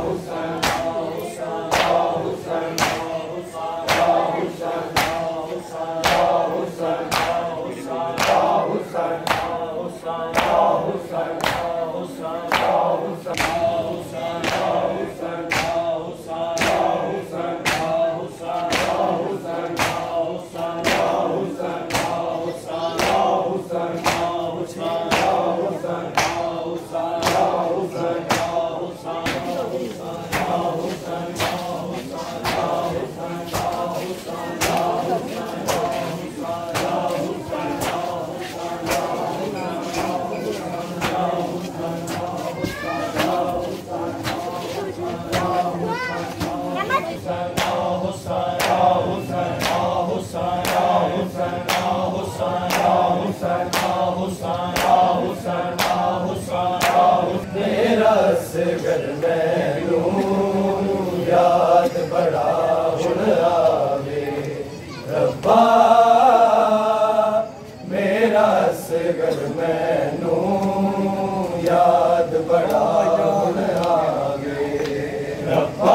मेरा असगर मैनू याद बड़ा हुण आवे रब्बा, मेरा असगर मैनू याद बड़ा हुण आवे रब्बा,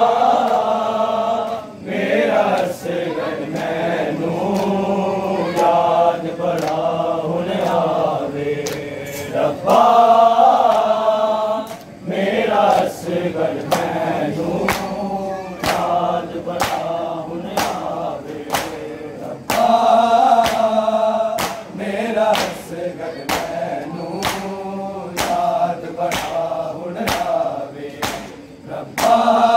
मेरा असगर मैनू याद बड़ा हुण आवे रब्बा, मेरा असगर मैनू याद बड़ा हुण आवे रब्बा, मेरा असगर मैनू याद बड़ा हुण आवे रब्बा,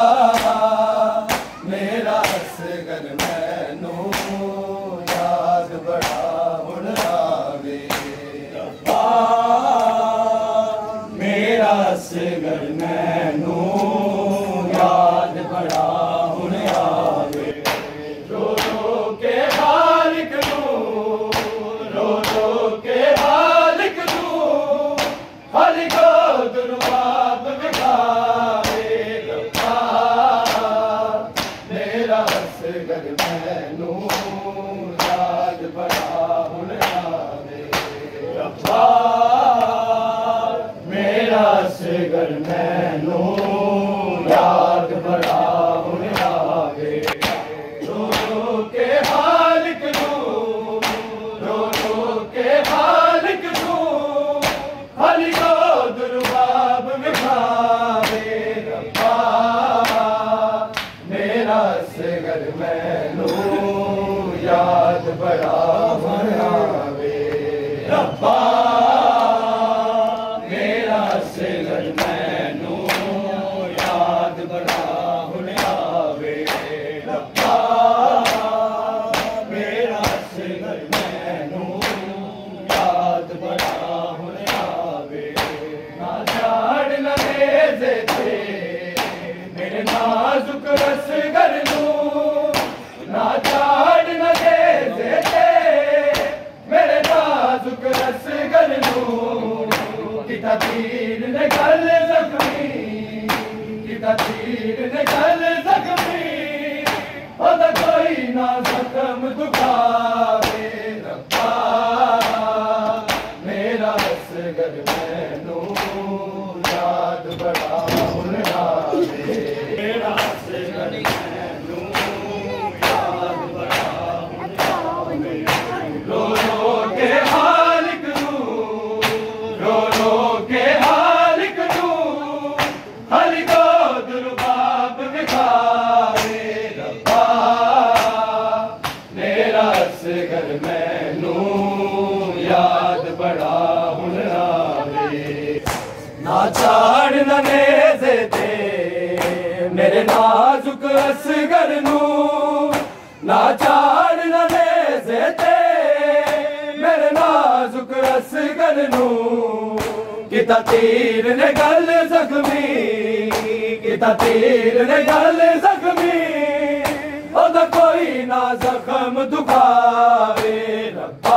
मेरा असगर मैनू याद बड़ा हुण आवे रब्बा, मेरा असगर मैनू याद बड़ा हुण आवे। रो रो के हालिक नूं, रो रो के हालिक नूं, हालिको दुर्बाब विखावे रब्बा, मेरा असगर मैनू याद बड़ा हुण आवे रब्बा, मेरा असगर मैनू याद बड़ा हुण आवे। रो रो के हालिक नूं, रो रो के हालिक नूं, हालिको दुर्बाब विखावे रब्बा, मेरा असगर मैनू याद बड़ा हुण आवे रब्बा, मेरा असगर मैनू याद बड़ा हुण आवे रब्बा, मेरा असगर मैनू याद बड़ा हुण आवे। ना झाड़ न नेज़े थे मेरे नाजुक असगर नूं, ना झाड़ न नेज़े थे मेरे नाजुक असगर नूं, किता तीर ने गल जख्मी, किता तीर ने गल जख्मी, ओदा कोई ना जख्म दुखावे रब्बा, मेरा असगर मैनू याद बड़ा हुण आवे, मेरा असगर मैनू याद बड़ा हुण आवे। रो रो के हालिक नूं, रो रो के हालिक नूं, हालिको दुर्बाब विखावे रब्बा, मेरा असगर मैनू याद बड़ा हुण आवे। ना झाड़ न नेज़े थे मेरे नाजुक असगर नूं, ना झाड़ न नेज़े थे मेरे नाजुक असगर नूं, किता तीर ने गल जख्मी, किता तीर ने गल जख्मी, ओदा कोई ना जख्म दुखावे रब्बा,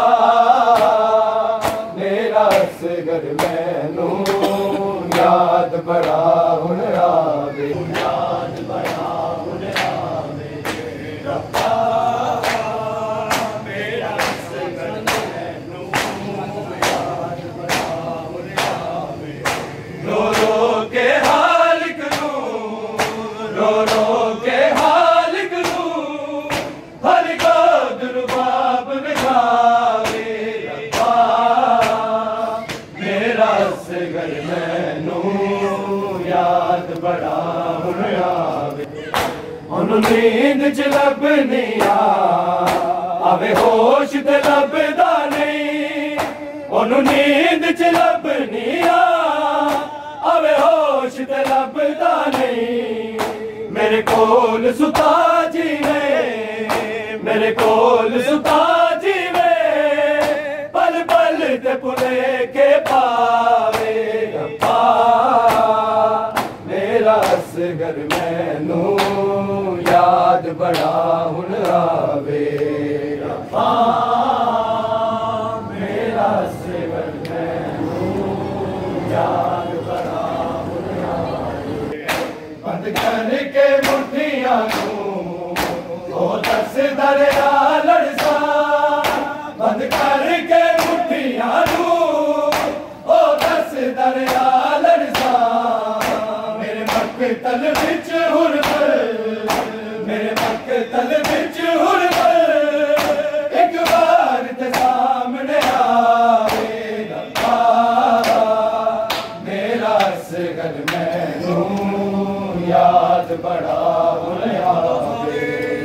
मेरा असगर मैनू याद बड़ा हुण आवे, याद बड़ा हुण आवे रब्बा, मेरा असगर मैनू याद बड़ा हुण आवे। रो रो के हालिक नूं, मेरा असगर मैनू याद बड़ा हुण आवे ओनू नींद च लभनी आवे होश ते लभदा नहीं ओनू नींद च लभनी आवे होश ते लभदा नहीं मेरे कोल सुता जीवे मेरे कोल सुता जीवे पल पल ते भुले के पावे रब्बा मेरा असगर मैनू याद बड़ा हुण आवे रब्बा मेरा असगर मैनू याद बड़ा हुण आवे बंद करके मुठियां ओ दस दरिया लड़सा बंद करके मुठियां ओ दस दरिया लड़सा मेरे मक्तल विच हुरमत मेरे मक्तल विच हुरमत एक बार ते सामने आवे रब्बा मेरा असगर मैनू याद बड़ा हुण आवे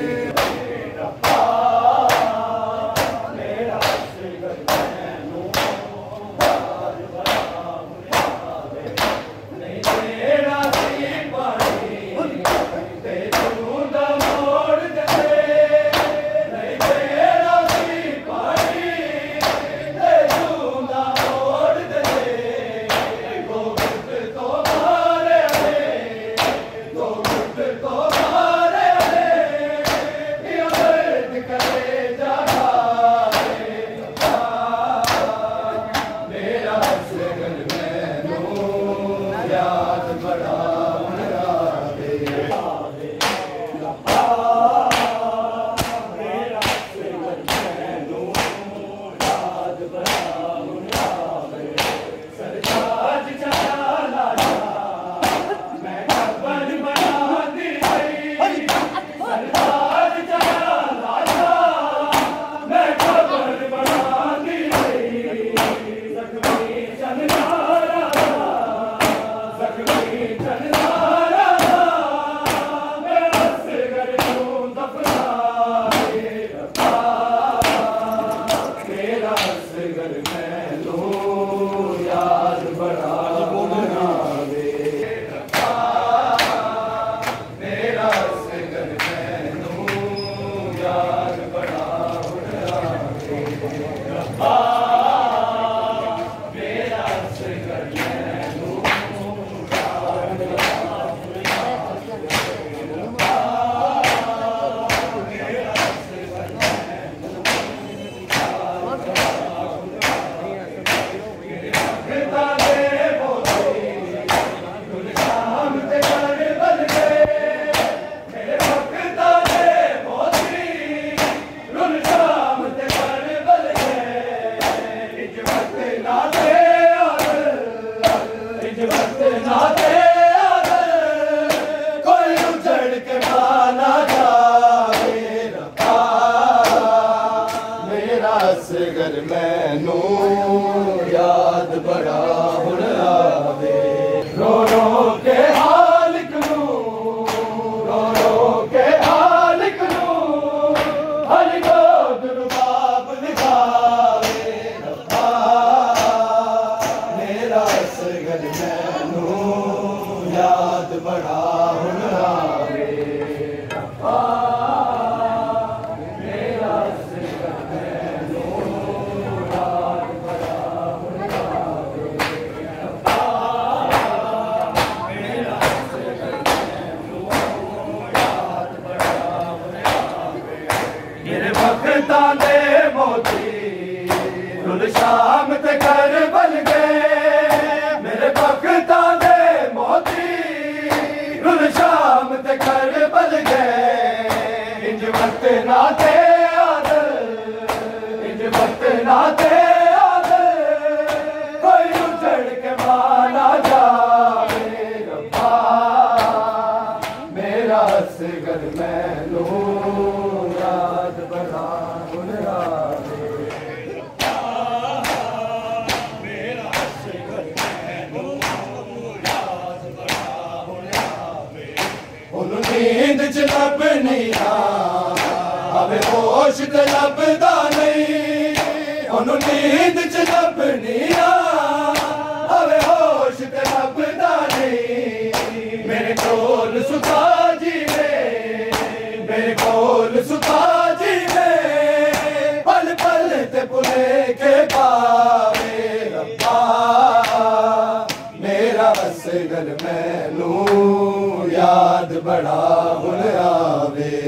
असगर मैनू याद बड़ा हुण आवे रो रो के हाल कनू रो रो के हाल कनू हर गोद रुबाब दिखावे रब्बा मेरा असगर मैनू याद बड़ा हुण आवे रब्बा भक्तां दे मोती रुल शाम ते कर बल गए मेरे भक्तां दे मोती रुल शाम ते कर बल गए इंज वक्त नाते आदल इंज वक्त नाते आदल कोई उजड़ के माना जावे रब्बा मेरा असगर मैनू याद बड़ा हुण आवे मेरा असगर लभनी आवे होश ते लभदा नहीं ओनू नींद च लभनी आवे होश ते लभदा नहीं मेरे कोल सुता जी ने मेरे कोल सुता जी ने पल पल ते भुले के पावे रब्बा मेरा असगल मैनू याद बड़ा हुन आवे।